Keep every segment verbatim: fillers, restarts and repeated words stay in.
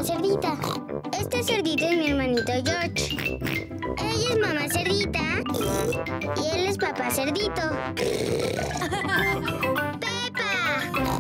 Cerdita. Este cerdito es mi hermanito George. Ella es mamá cerdita y él es papá cerdito. ¡Pepa!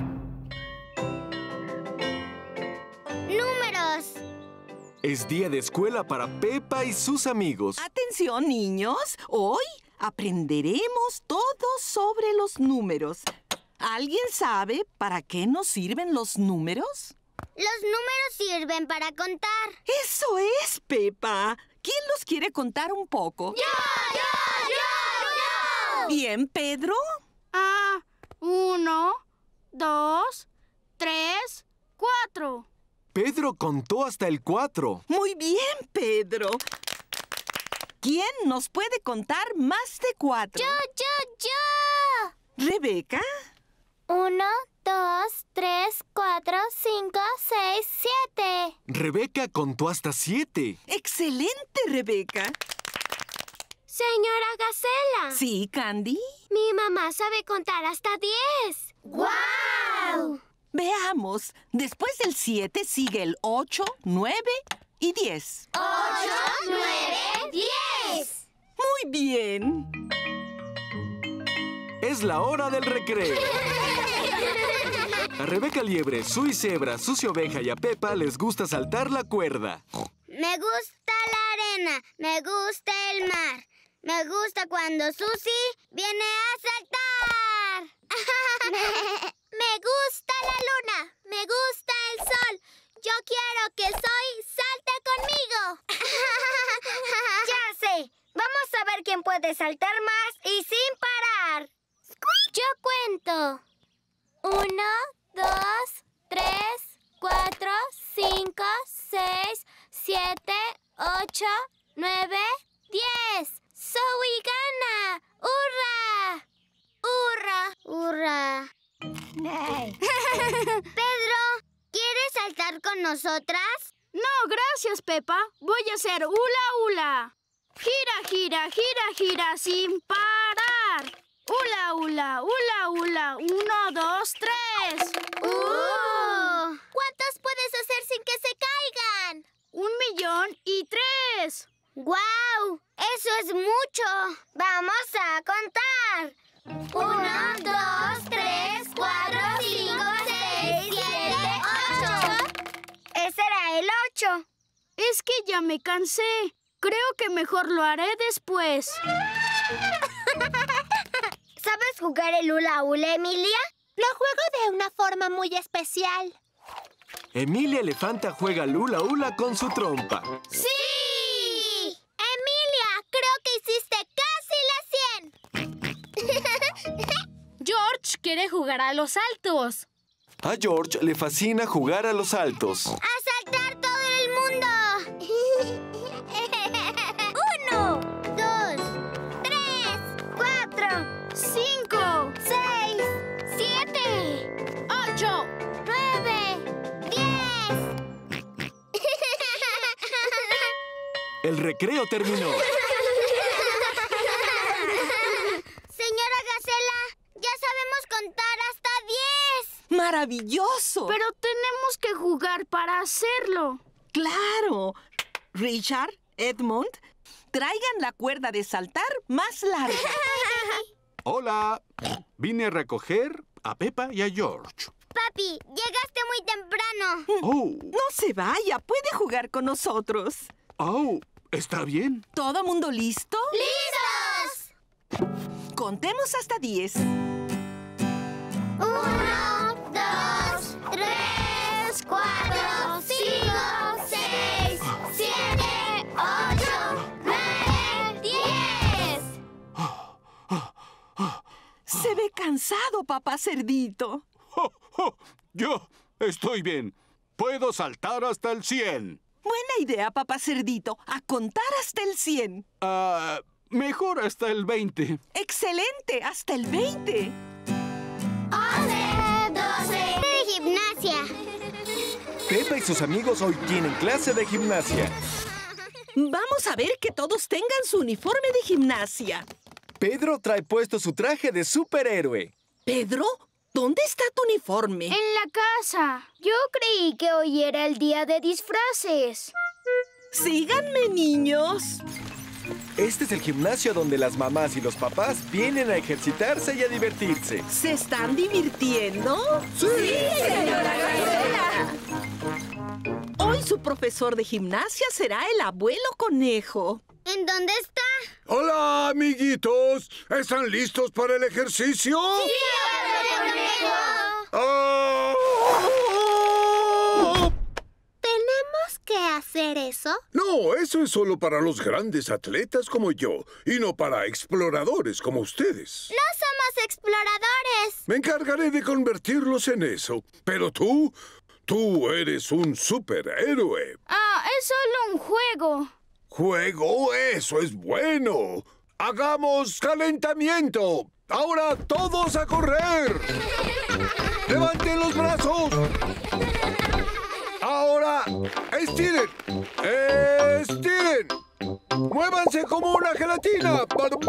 ¡Números! Es día de escuela para Pepa y sus amigos. Atención, niños. Hoy aprenderemos todo sobre los números. ¿Alguien sabe para qué nos sirven los números? Los números sirven para contar. ¡Eso es, Pepa! ¿Quién los quiere contar un poco? ¡Yo, yo, yo, yo! Bien, Pedro. Ah, uno, dos, tres, cuatro. Pedro contó hasta el cuatro. Muy bien, Pedro. ¿Quién nos puede contar más de cuatro? ¡Yo, yo, yo! ¿Rebeca? Uno, dos, tres, cuatro, cinco, seis, siete. Rebeca contó hasta siete. ¡Excelente, Rebeca! Señora Gacela. Sí, Candy. Mi mamá sabe contar hasta diez. ¡Guau! Veamos. Después del siete sigue el ocho, nueve y diez. Ocho, nueve, diez. Muy bien. Es la hora del recreo. A Rebeca Liebre, Sui Zebra, Susi Oveja y a Pepa les gusta saltar la cuerda. Me gusta la arena, me gusta el mar. Me gusta cuando Susi viene a saltar. Me gusta la luna, me gusta el sol. Yo quiero que Soy salte conmigo. Ya sé, vamos a ver quién puede saltar más y sin parar. Yo cuento. Uno, dos, tres, cuatro, cinco, seis, siete, ocho, nueve, diez. ¡Zoe gana! ¡Hurra! ¡Hurra! ¡Hurra! Pedro, ¿quieres saltar con nosotras? No, gracias, Pepa. Voy a hacer hula hula. Gira, gira, gira, gira sin parar. Hula hula, hula hula. Uno, dos, tres. ¡Uh! ¿Cuántos puedes hacer sin que se caigan? Un millón y tres. ¡Guau! ¡Eso es mucho! ¡Vamos a contar! Uno, dos, tres, cuatro, cinco, seis, siete, ocho. Ese era el ocho. Es que ya me cansé. Creo que mejor lo haré después. ¿Sabes jugar el hula hula, Emilia? Lo juego de una forma muy especial. Emilia Elefanta juega hula hula con su trompa. ¡Sí! Emilia, creo que hiciste casi la cien. George quiere jugar a los saltos. A George le fascina jugar a los saltos. ¡A saltar todo el mundo! Uno, dos, tres, cuatro, Cinco, seis, siete, ocho. nueve, diez. El recreo terminó. Señora Gacela, ya sabemos contar hasta diez. ¡Maravilloso! Pero tenemos que jugar para hacerlo. ¡Claro! Richard, Edmund, traigan la cuerda de saltar más larga. Hola. Vine a recoger a Pepa y a George. Papi, llegaste muy temprano. Oh, No se vaya, puede jugar con nosotros. oh, ¿está bien? ¿Todo mundo listo? ¡Listos! Contemos hasta diez. Uno, dos, tres, cuatro, cinco, seis, siete, ocho, nueve, diez. Se ve cansado, papá cerdito. ¡Jo, jo! Yo estoy bien. Puedo saltar hasta el cien. Buena idea, papá cerdito, a contar hasta el cien. Ah, mejor hasta el veinte. ¡Excelente! ¡Hasta el veinte! once, doce. De gimnasia. Pepa y sus amigos hoy tienen clase de gimnasia. Vamos a ver que todos tengan su uniforme de gimnasia. Pedro trae puesto su traje de superhéroe. ¿Pedro? ¿Dónde está tu uniforme? En la casa. Yo creí que hoy era el día de disfraces. Síganme, niños. Este es el gimnasio donde las mamás y los papás vienen a ejercitarse y a divertirse. ¿Se están divirtiendo? ¡Sí, señora Gacela! Hoy su profesor de gimnasia será el abuelo conejo. ¿En dónde está? Hola, amiguitos. ¿Están listos para el ejercicio? ¡Sí, abuelo conejo! ¡Ah! ¿Tenemos que hacer eso? No, eso es solo para los grandes atletas como yo y no para exploradores como ustedes. ¡No somos exploradores! Me encargaré de convertirlos en eso. Pero tú, tú eres un superhéroe. Ah, es solo un juego. ¡Juego! ¡Eso es bueno! ¡Hagamos calentamiento! ¡Ahora todos a correr! ¡Levanten los brazos! ¡Ahora estiren! ¡Estiren! ¡Muévanse como una gelatina!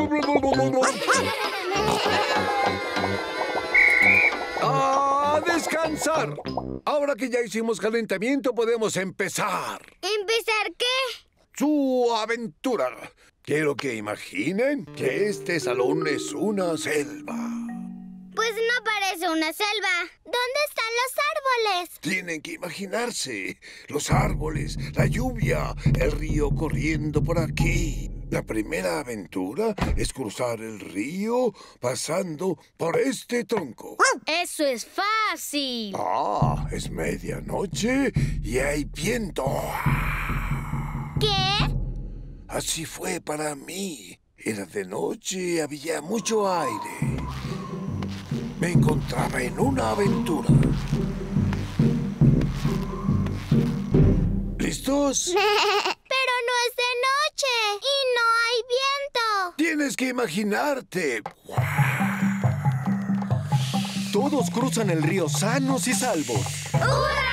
¡A descansar! Ahora que ya hicimos calentamiento, podemos empezar. ¿Empezar qué? Su aventura. Quiero que imaginen que este salón es una selva. Pues no parece una selva. ¿Dónde están los árboles? Tienen que imaginarse los árboles, la lluvia, el río corriendo por aquí. La primera aventura es cruzar el río pasando por este tronco. Eso es fácil. Ah, es medianoche y hay viento. ¿Qué? Así fue para mí. Era de noche, había mucho aire. Me encontraba en una aventura. ¿Listos? Pero no es de noche y no hay viento. Tienes que imaginarte. Todos cruzan el río sanos y salvos. ¡Hurra!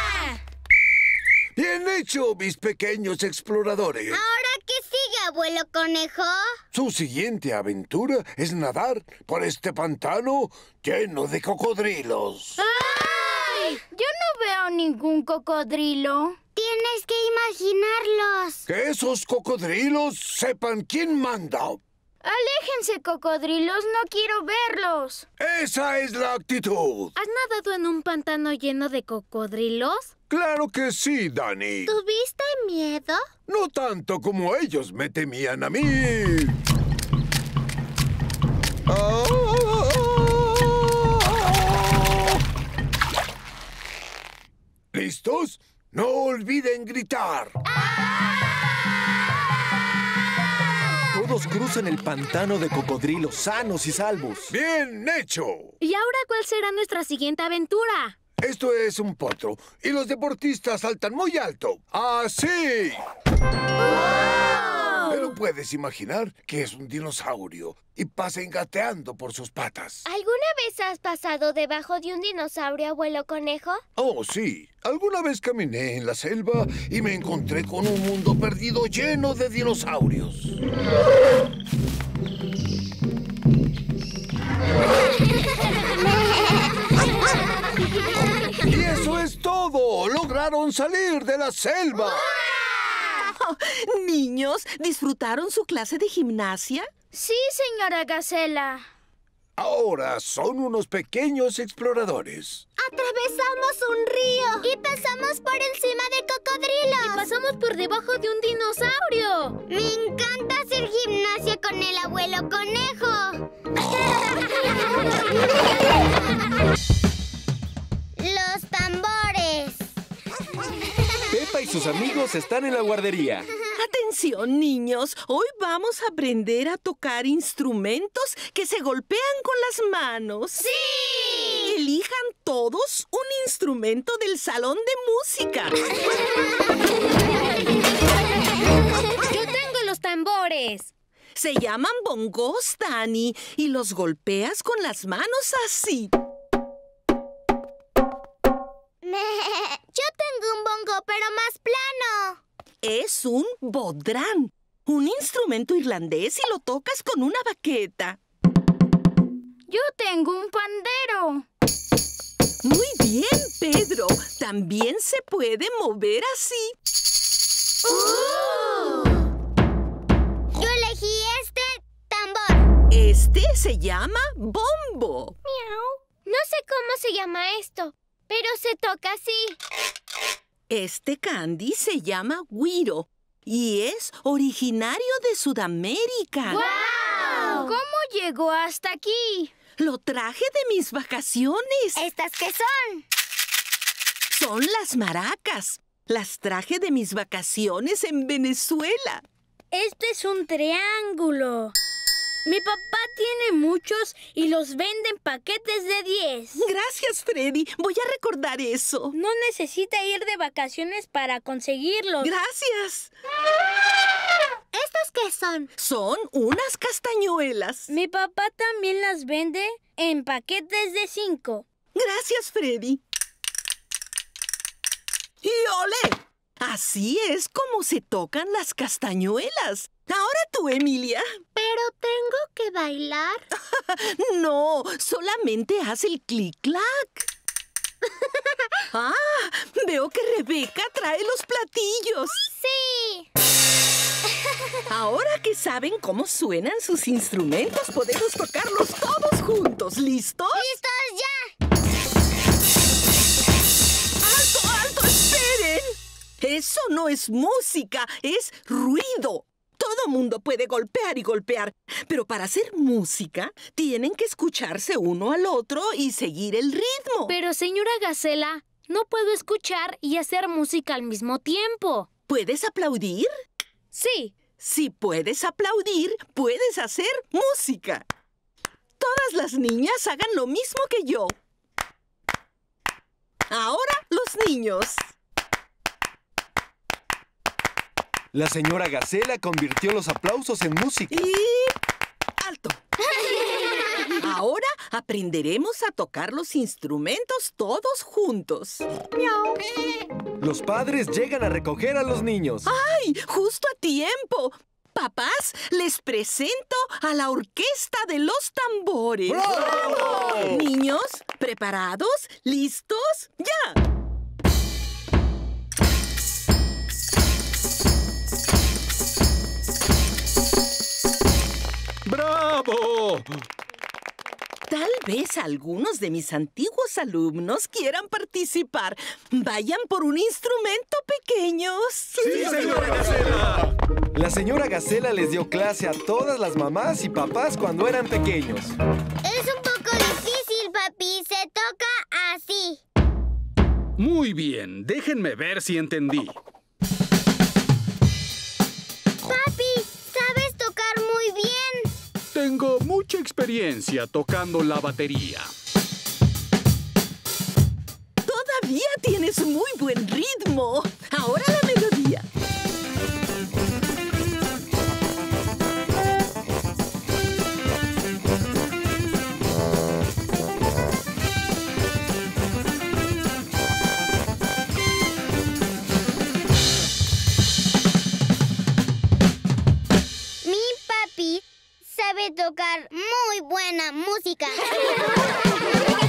Bien hecho, mis pequeños exploradores. ¿Ahora qué sigue, abuelo conejo? Su siguiente aventura es nadar por este pantano lleno de cocodrilos. ¡Ay! Yo no veo ningún cocodrilo. Tienes que imaginarlos. Que esos cocodrilos sepan quién manda. Aléjense, cocodrilos, no quiero verlos. Esa es la actitud. ¿Has nadado en un pantano lleno de cocodrilos? Claro que sí, Dani. ¿Tuviste miedo? No tanto como ellos me temían a mí. Ah. ¿Listos? No olviden gritar. Todos cruzan el pantano de cocodrilos sanos y salvos. ¡Bien hecho! ¿Y ahora cuál será nuestra siguiente aventura? Esto es un potro y los deportistas saltan muy alto. ¡Así! Pero puedes imaginar que es un dinosaurio y pasen gateando por sus patas. ¿Alguna vez has pasado debajo de un dinosaurio, abuelo conejo? Oh, sí. Alguna vez caminé en la selva y me encontré con un mundo perdido lleno de dinosaurios. Y eso es todo. Lograron salir de la selva. Oh, niños, ¿disfrutaron su clase de gimnasia? Sí, señora Gacela. Ahora son unos pequeños exploradores. Atravesamos un río. Y pasamos por encima de cocodrilos. Y pasamos por debajo de un dinosaurio. Me encanta hacer gimnasia con el abuelo conejo. Los tambores. Pepa y sus amigos están en la guardería. Atención, niños. Hoy vamos a aprender a tocar instrumentos que se golpean con las manos. ¡Sí! Elijan todos un instrumento del salón de música. Yo tengo los tambores. Se llaman bongos, Dani, y los golpeas con las manos así. Yo tengo un bongo, pero más plano. Es un bodrán, un instrumento irlandés y lo tocas con una baqueta. Yo tengo un pandero. Muy bien, Pedro. También se puede mover así. ¡Uh! Yo elegí este tambor. Este se llama bombo. Miau. No sé cómo se llama esto, pero se toca así. Este candy se llama güiro y es originario de Sudamérica. ¡Guau! ¿Cómo llegó hasta aquí? Lo traje de mis vacaciones. ¿Estas qué son? Son las maracas. Las traje de mis vacaciones en Venezuela. Este es un triángulo. Mi papá tiene muchos y los vende en paquetes de diez. Gracias, Freddy. Voy a recordar eso. No necesita ir de vacaciones para conseguirlos. Gracias. ¿Estos qué son? Son unas castañuelas. Mi papá también las vende en paquetes de cinco. Gracias, Freddy. ¡Y ole! Así es como se tocan las castañuelas. Ahora tú, Emilia. ¿Pero tengo que bailar? No, solamente haz el clic-clac. Ah, veo que Rebeca trae los platillos. ¡Sí! Ahora que saben cómo suenan sus instrumentos, podemos tocarlos todos juntos. ¿Listos? ¡Listos ya! ¡Alto, alto! ¡Esperen! Eso no es música, es ruido. Todo mundo puede golpear y golpear, pero para hacer música tienen que escucharse uno al otro y seguir el ritmo. Pero, señora Gacela, no puedo escuchar y hacer música al mismo tiempo. ¿Puedes aplaudir? Sí. Si puedes aplaudir, puedes hacer música. Todas las niñas hagan lo mismo que yo. Ahora los niños. La señora Gacela convirtió los aplausos en música. Y... ¡alto! Ahora aprenderemos a tocar los instrumentos todos juntos. ¡Miau! Los padres llegan a recoger a los niños. ¡Ay! ¡Justo a tiempo! Papás, les presento a la orquesta de los tambores. ¡Bravo! Niños, ¿preparados? ¿Listos? ¡Ya! ¡Bravo! Tal vez algunos de mis antiguos alumnos quieran participar. Vayan por un instrumento, pequeños. ¡Sí, señora Gacela! La señora Gacela les dio clase a todas las mamás y papás cuando eran pequeños. Es un poco difícil, papi. Se toca así. Muy bien, déjenme ver si entendí. Papi, sabes tocar muy bien. Tengo mucha experiencia tocando la batería. Todavía tienes muy buen ritmo. Ahora la melodía. Mi papi sabe tocar muy buena música.